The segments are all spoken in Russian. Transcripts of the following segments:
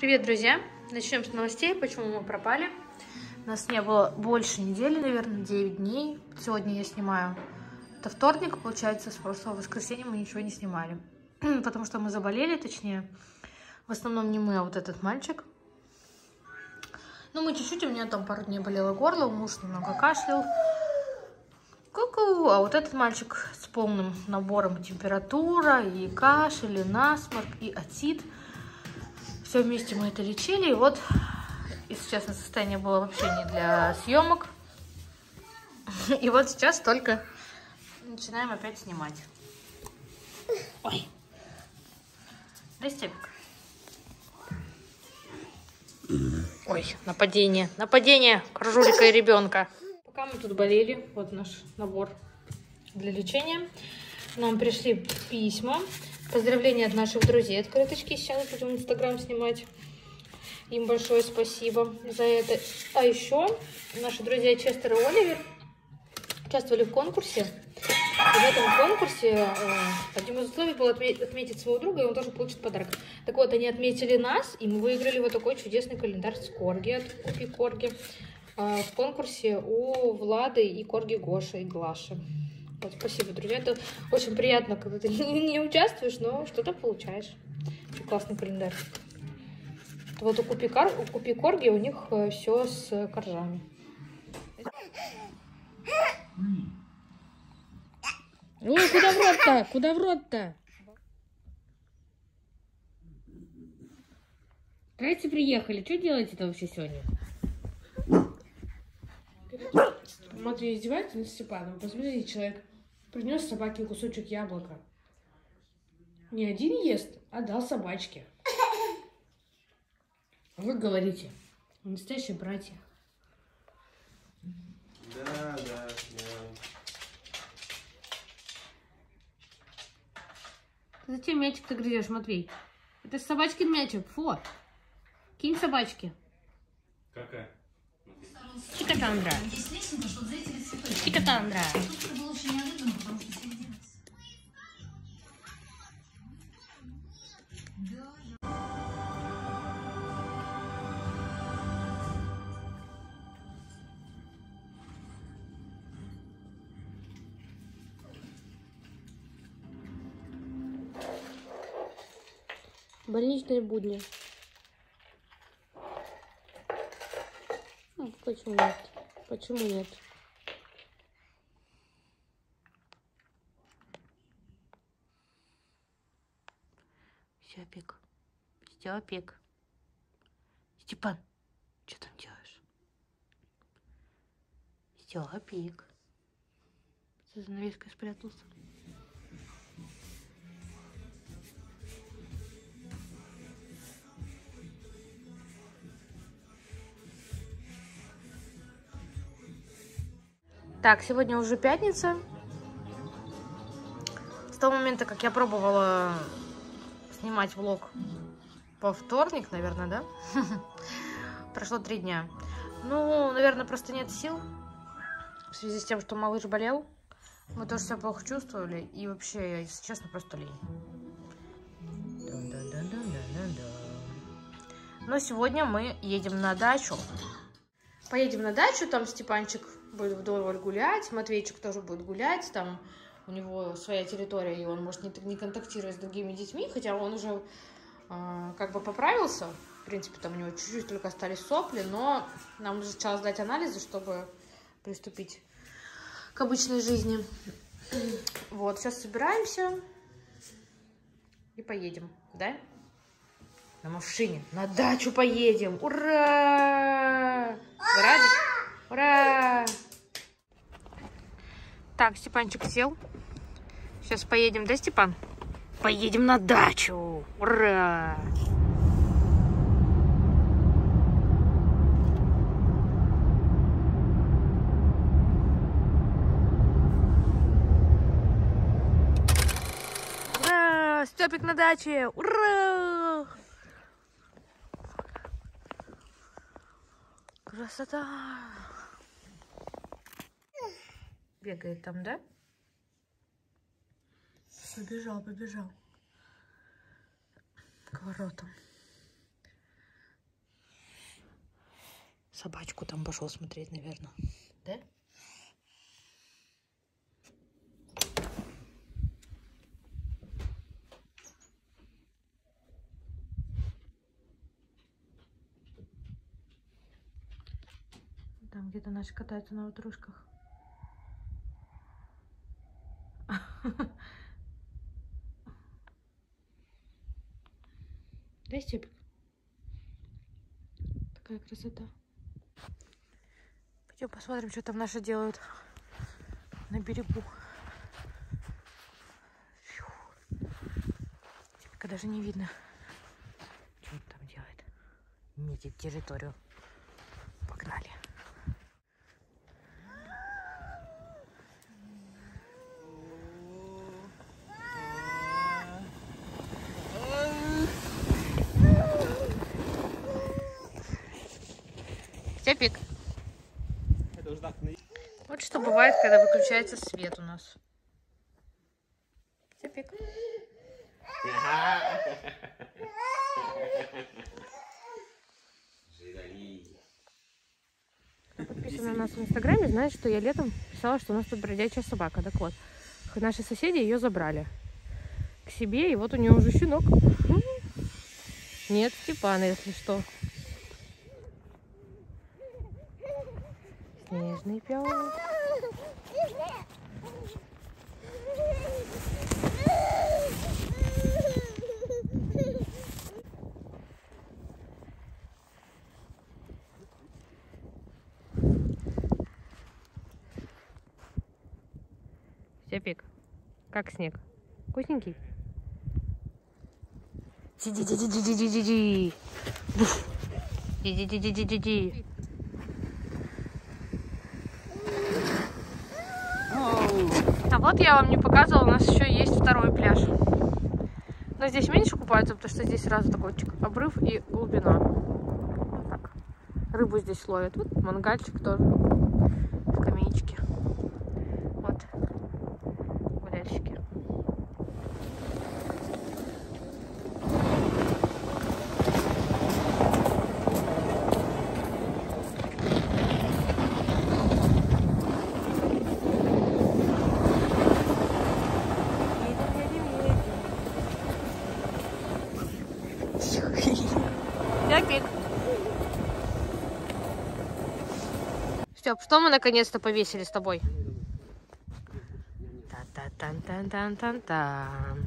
Привет, друзья! Начнем с новостей, почему мы пропали. Нас не было больше недели, наверное, 9 дней. Сегодня я снимаю. Это вторник, получается, с прошлого воскресенья мы ничего не снимали. Потому что мы заболели, точнее. В основном не мы, а вот этот мальчик. Ну, мы чуть-чуть, у меня там пару дней болело горло, муж немного кашлял. Ку-ку! А вот этот мальчик с полным набором температура, и кашель, и насморк, и отит. Все вместе мы это лечили. И вот, если честно, состояние было вообще не для съемок. И вот сейчас только начинаем опять снимать. Ой. Да, Степик. Ой, нападение. Нападение кружулика и ребенка. Пока мы тут болели, вот наш набор для лечения. Нам пришли письма. Поздравления от наших друзей, открыточки. Сейчас будем Инстаграм снимать. Им большое спасибо за это. А еще наши друзья Честер и Оливер участвовали в конкурсе. И в этом конкурсе одним из условий было отметить своего друга, и он тоже получит подарок. Так вот, они отметили нас, и мы выиграли вот такой чудесный календарь с корги от Купи Корги в конкурсе у Влады и корги Гоши и Глаши. Вот, спасибо, друзья. Это очень приятно, когда ты не участвуешь, но что-то получаешь. Очень классный календарь. Вот у Купи Корги у них все с коржами. Ой, куда в рот-то? Куда в рот-то? Здрасте, приехали. Что делаете-то вообще сегодня? Матвей издевается над Степаном. Посмотрите, человек принес собаке кусочек яблока. Не один ест, а дал собачке. А вы говорите, настоящие братья. Да. Зачем мячик-то грызешь, Матвей? Это ж собачкин мячик. Фу. Кинь собачки. Какая? Чикатандра. Чикатандра. Больничные будни. Ну, почему нет? Почему нет? Степик. Степик. Степан, что там делаешь? Степик. За занавеской спрятался. Так, сегодня уже пятница. С того момента, как я пробовала снимать влог по вторник, наверное, да? Прошло 3 дня. Ну, наверное, просто нет сил. В связи с тем, что малыш болел. Мы тоже себя плохо чувствовали. И вообще, если честно, просто лень. Но сегодня мы едем на дачу. Поедем на дачу, там Степанчик будет вдоволь гулять, Матвейчик тоже будет гулять, там у него своя территория, и он может не контактировать с другими детьми, хотя он уже как бы поправился, в принципе, там у него чуть-чуть только остались сопли, но нам нужно сначала сдать анализы, чтобы приступить к обычной жизни. Вот, сейчас собираемся и поедем, да? На машине, на дачу поедем, ура! Вы рады? Ура! Так, Степанчик сел. Сейчас поедем, да, Степан? Поедем на дачу! Ура! Ура! Степик на даче! Ура! Красота! Бегает там, да? Побежал к воротам. Собачку там пошел смотреть, наверное. Да? Там где-то наши катаются на ватрушках. Да, Степик? Такая красота. Пойдем посмотрим, что там наши делают на берегу. Степика даже не видно, что он там делает. Метит территорию. Погнали. Степик. Вот что бывает, когда выключается свет у нас. Степик. Кто подписан на нас в Инстаграме, знает, что я летом писала, что у нас тут бродячая собака. Так вот, наши соседи ее забрали к себе, и вот у нее уже щенок. Нет Степана, если что. Снежный пес. Степик, как снег? Вкусненький? Ди-ди-ди-ди-ди-ди-ди-ди. Ди-ди-ди-ди-ди-ди. А вот я вам не показывала, у нас еще есть второй пляж. Но здесь меньше купаются, потому что здесь сразу такой обрыв и глубина. Вот так. Рыбу здесь ловят. Вот мангальчик тоже. Скамеечки. Вот. Гуляльщики. Степ, что мы наконец-то повесили с тобой? Та-та-тан-тан-тан-тан-тан.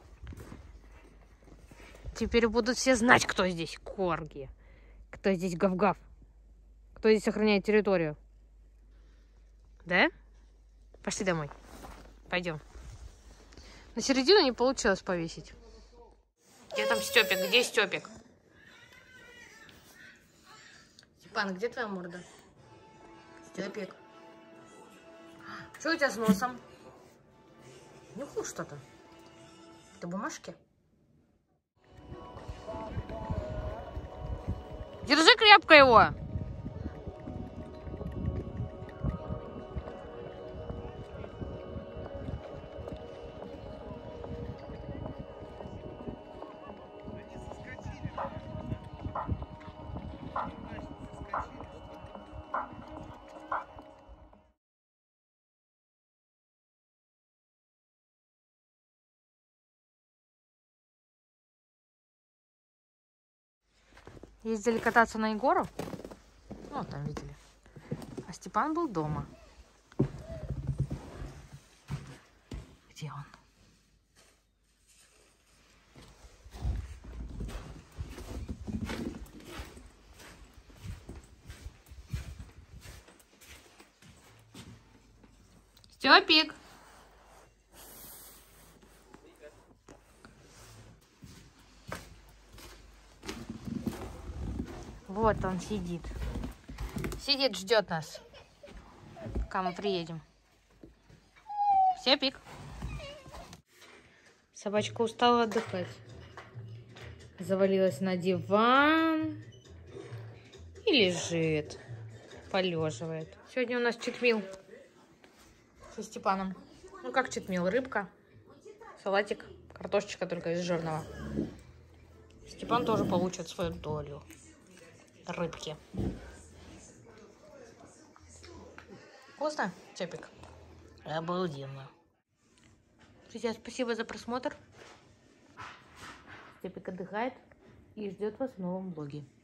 Теперь будут все знать, кто здесь корги, кто здесь гав-гав, кто здесь охраняет территорию. Да? Пошли домой. Пойдем. На середину не получилось повесить. Где там Степик? Где Степик? Степан, где твоя морда? Степик. Что у тебя с носом? Нюхнул что-то? Это бумажки? Держи крепко его! Ездили кататься на Егору. Ну, там видели. А Степан был дома. Где он? Степик! Вот он сидит. Сидит, ждет нас, пока мы приедем. Степик. Собачка устала отдыхать. Завалилась на диван и лежит, полеживает. Сегодня у нас читмил со Степаном. Ну как читмил? Рыбка, салатик, картошечка только из жирного. Степан тоже получит свою долю рыбки. Вкусно, Степик? Обалденно. Друзья, спасибо за просмотр. Степик отдыхает и ждет вас в новом блоге.